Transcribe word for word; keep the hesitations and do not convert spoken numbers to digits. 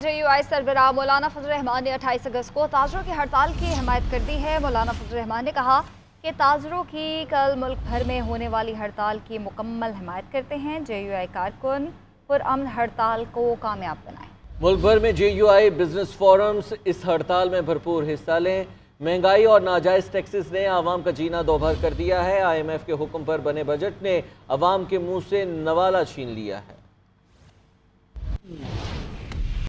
जे U आई सरबराह मौलाना फजल रहमान ने अट्ठाईस अगस्त को ताजरों की हड़ताल की हिमायत कर दी है। मौलाना फजल रहमान ने कहा कि ताजरों की कल मुल्क भर में होने वाली हड़ताल की मुकम्मल हिमायत करते हैं। जे यू आई कारकुन पुरअमन हड़ताल को कामयाब बनाएं। मुल्क भर में J U I business forums इस हड़ताल में भरपूर हिस्सा लें। महंगाई और नाजायज़ टैक्सेस ने आवाम का जीना दोभर कर दिया है। आई एम एफ के हुक्म पर बने बजट ने आवाम के मुंह से नवाला छीन लिया है।